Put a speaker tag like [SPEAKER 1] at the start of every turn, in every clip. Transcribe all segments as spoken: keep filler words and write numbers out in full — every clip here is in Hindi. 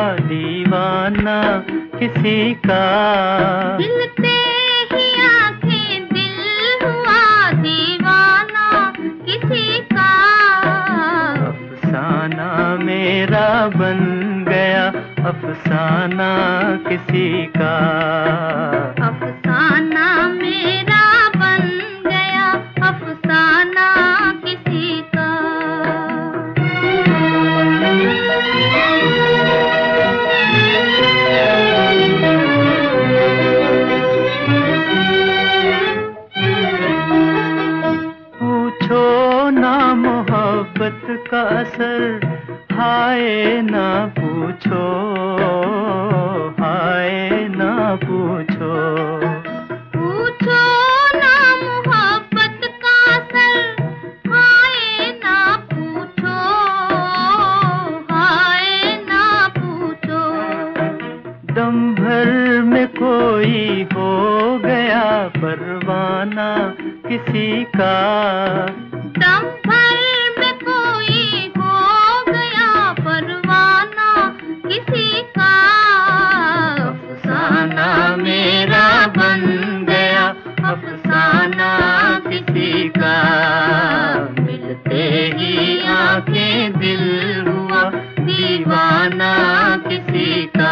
[SPEAKER 1] दीवाना किसी का।
[SPEAKER 2] मिलते ही आंखें दिल हुआ दीवाना किसी का।
[SPEAKER 1] अफसाना मेरा बन गया अफसाना किसी का।
[SPEAKER 2] अफसाना मेरा बन गया अफसाना किसी का।
[SPEAKER 1] पूछो ना मोहब्बत का असर हाय ना पूछो, हाय ना पूछो।
[SPEAKER 2] पूछो ना मोहब्बत का असर हाय ना पूछो, हाय ना पूछो।
[SPEAKER 1] दम भर में कोई हो गया परवाना किसी का।
[SPEAKER 2] दम भर में कोई हो गया परवाना किसी का।
[SPEAKER 1] अफसाना मेरा बन गया अफसाना किसी का। मिलते ही आंखें दिल हुआ दीवाना किसी का।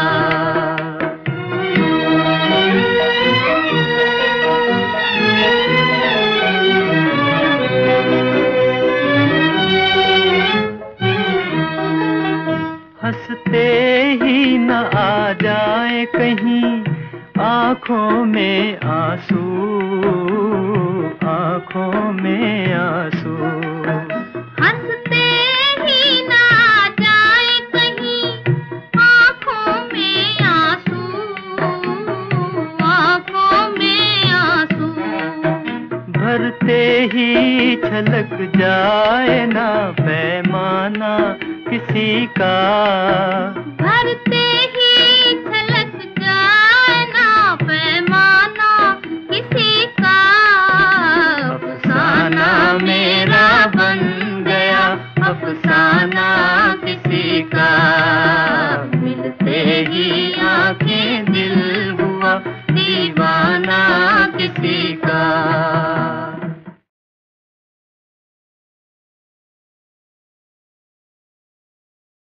[SPEAKER 1] हंसते ही न आ जाए कहीं आँखों में आंसू, आँखों में आंसू।
[SPEAKER 2] हंसते ही न आ जाए कहीं आँखों में आंसू, आँखों में आंसू।
[SPEAKER 1] भरते ही छलक जाए ना पैमाना किसी का।
[SPEAKER 2] भरते